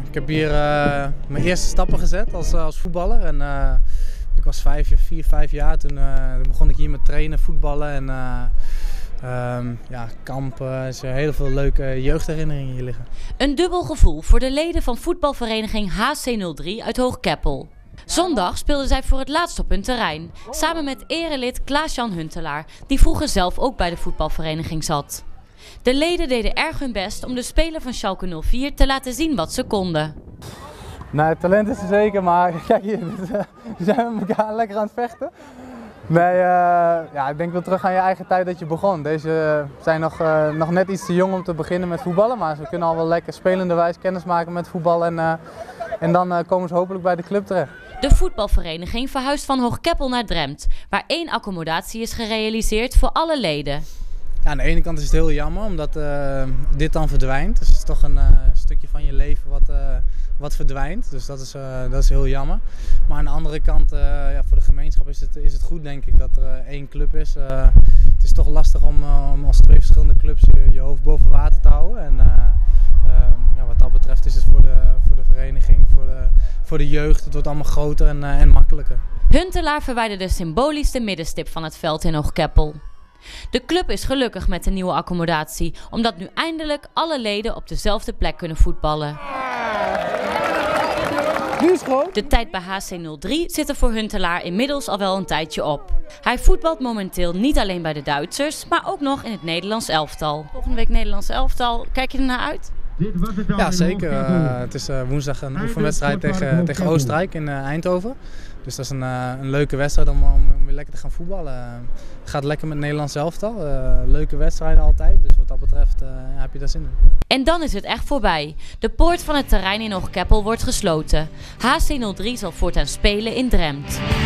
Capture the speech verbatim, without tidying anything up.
ik heb hier uh, mijn eerste stappen gezet als, als voetballer. En, uh, ik was vijf, vier, vijf jaar, toen, uh, toen begon ik hier met trainen, voetballen en uh, um, ja, kamp. Uh, er zijn heel veel leuke jeugdherinneringen hier liggen. Een dubbel gevoel voor de leden van voetbalvereniging H C nul drie uit Hoog-Keppel. Zondag speelden zij voor het laatst op hun terrein, samen met erelid Klaas-Jan Huntelaar, die vroeger zelf ook bij de voetbalvereniging zat. De leden deden erg hun best om de speler van Schalke nul vier te laten zien wat ze konden. Nou, het talent is er zeker, maar kijk hier, we zijn met elkaar lekker aan het vechten. Nee, uh, ja, ik denk wel terug aan je eigen tijd dat je begon. Deze zijn nog, uh, nog net iets te jong om te beginnen met voetballen, maar ze kunnen al wel lekker spelenderwijs kennis maken met voetbal en, uh, en dan uh, komen ze hopelijk bij de club terecht. De voetbalvereniging verhuist van Hoog-Keppel naar Drempt, waar één accommodatie is gerealiseerd voor alle leden. Ja, aan de ene kant is het heel jammer, omdat uh, dit dan verdwijnt. Dus het is toch een uh, stukje van je leven wat, uh, wat verdwijnt. Dus dat is, uh, dat is heel jammer. Maar aan de andere kant, uh, ja, voor de gemeenschap is het, is het goed denk ik dat er uh, één club is. Uh, het is toch lastig om, uh, om als twee verschillende clubs je, je hoofd boven water te houden. En, uh, uh, ja, wat dat betreft is het voor de, voor de vereniging, voor de, voor de jeugd, het wordt allemaal groter en, uh, en makkelijker. Huntelaar verwijderde symbolisch de middenstip van het veld in Hoog-Keppel. De club is gelukkig met de nieuwe accommodatie, omdat nu eindelijk alle leden op dezelfde plek kunnen voetballen. De tijd bij H C nul drie zit er voor Huntelaar inmiddels al wel een tijdje op. Hij voetbalt momenteel niet alleen bij de Duitsers, maar ook nog in het Nederlands elftal. Volgende week Nederlands elftal, kijk je ernaar uit? Ja, zeker. Uh, het is uh, woensdag een oefenwedstrijd tegen, tegen Oostenrijk in uh, Eindhoven. Dus dat is een, uh, een leuke wedstrijd om, om, om weer lekker te gaan voetballen. Uh, het gaat lekker met het Nederlands elftal. Uh, leuke wedstrijden altijd, dus wat dat betreft uh, heb je daar zin in. En dan is het echt voorbij. De poort van het terrein in Hoog-Keppel wordt gesloten. H C nul drie zal voortaan spelen in Drempt.